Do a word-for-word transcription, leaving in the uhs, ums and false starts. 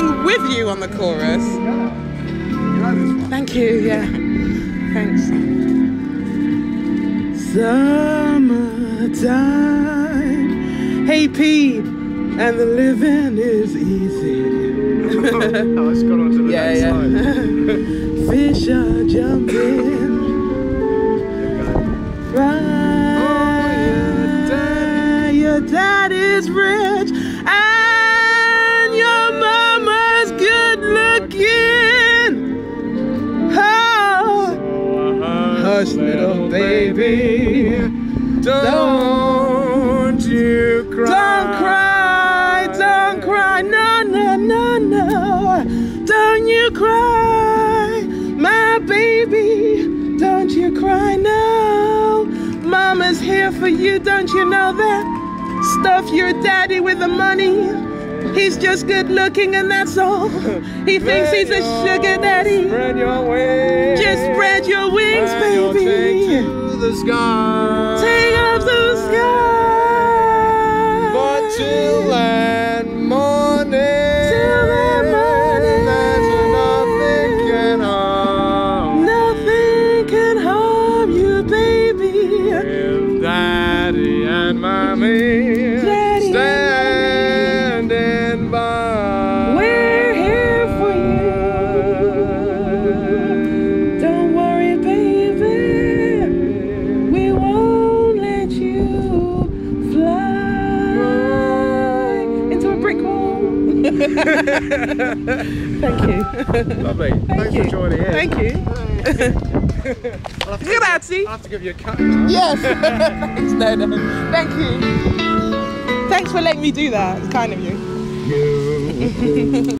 sing with you on the chorus. Thank you, yeah. Thanks. Summertime. Hey P, and the living is easy. Oh, it's gone on to the yeah, next yeah. slide. Fish are jumping. Right. Oh, your dad is rich. And your mama's good looking. Oh, hush, little baby. Don't you cry. Don't cry. Don't cry. No, no, no, no. Don't you cry, my baby. Don't you cry now. Mama's here for you. Don't you know that? Stuff your daddy with the money. He's just good looking and that's all. He thinks he's a sugar daddy. Spread your wings. Just spread your wings, and baby. take to the sky. Take off the sky. But till that morning, Till that morning, there's nothing can harm. nothing can harm you, baby. With Daddy and Mommy Daddy standing by. We're here for you. Don't worry, baby. We won't let you fly into a brick wall. Thank you. Lovely. Thank Thanks you. for joining in. Thank you. I'll have to give you- Grazie. I'll have to give you a cut now. Yes. Thanks, no, no. Thank you. Thanks for letting me do that. It's kind of you. You.